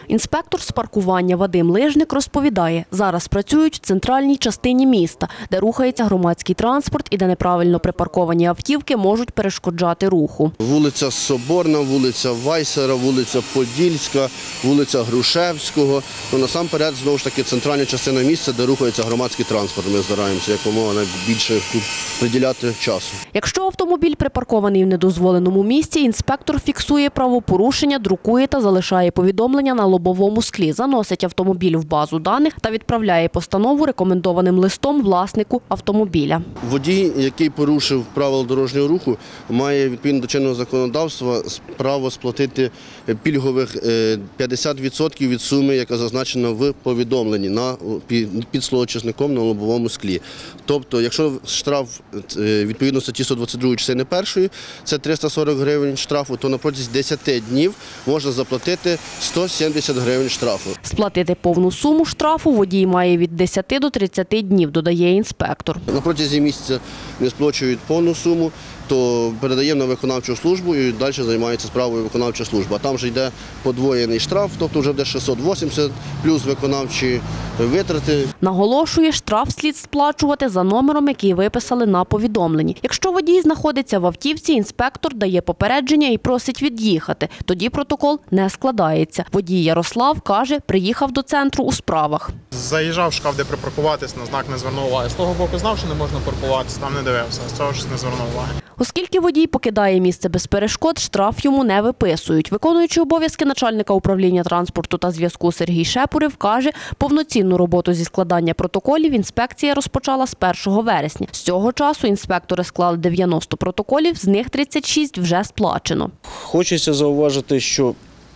Інспектор з паркування Вадим Лижник розповідає, зараз працюють в центральній частині міста, де рухається громадський транспорт і де неправильно припарковані автівки можуть перешкоджати руху. Вулиця Соборна, вулиця Вайсера, вулиця Подільська, вулиця Грушевського. Насамперед, знову ж таки, центральна частина міста, де рухається громадський транспорт. Ми стараємося якомога найбільше тут приділяти часу. Якщо автомобіль припаркований в недозволеному місці, інспектор фіксує правопорушення, друкує та залишає повідомлення на лобовому склі, заносить автомобіль в базу даних та відправляє постанову рекомендованим листом власнику автомобіля. Водій, який порушив правила дорожнього руху, має відповідно до чинного законодавства право сплатити пільгових 50% від суми, яка зазначена в повідомленні під словочисником на лобовому склі. Тобто, якщо штраф відповідно статті 122 частини 1, це 340 гривень штрафу, то на протязі 10 днів можна заплатити 170 гривень штрафу. Сплатити повну суму штрафу водій має від 10 до 30 днів, додає інспектор. На протязі місяця не сплачують повну суму, то передаємо на виконавчу службу і далі займається справою виконавча служба. Там вже йде подвоєний штраф, тобто вже буде 680 плюс виконавчі витрати. Наголошує, штраф слід сплачувати за номером, який виписали на повідомленні. Якщо водій знаходиться в автівці, інспектор дає попередження і просить від'їхати. Тоді протокол не складається. Водій Ярослав каже, приїхав до центру у справах. Заїжджав, шукав, де припаркуватись, на знак не звернув уваги. З того боку знав, що не можна паркуватися, там не дивився, з цього ж не звернув уваги. Оскільки водій покидає місце без перешкод, штраф йому не виписують. Виконуючий обов'язки начальника управління транспорту та зв'язку Сергій Шепурев каже, повноцінну роботу зі складання протоколів інспекція розпочала з 1 вересня. З цього часу інспектори склали 90 протоколів, з них 36 вже сплачено. Хочеться зауважити, що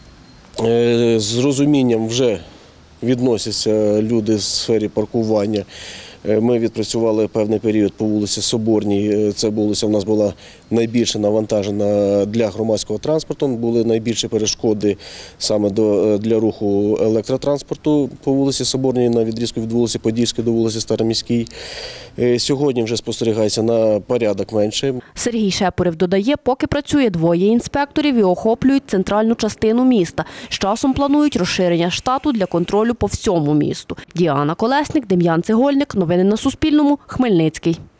з розумінням вже відносяться люди в сфері паркування. Ми відпрацювали певний період по вулиці Соборній. Ця вулиця у нас була найбільше навантажена для громадського транспорту. Були найбільші перешкоди саме для руху електротранспорту по вулиці Соборній на відрізку від вулиці Подільської до вулиці Староміській. Сьогодні вже спостерігається на порядок менше. Сергій Шепурев додає, поки працює двоє інспекторів і охоплюють центральну частину міста. З часом планують розширення штату для контролю по всьому місту. Діана Колесник, Дем'ян Цегольник. Новини на Суспільному. Хмельницький.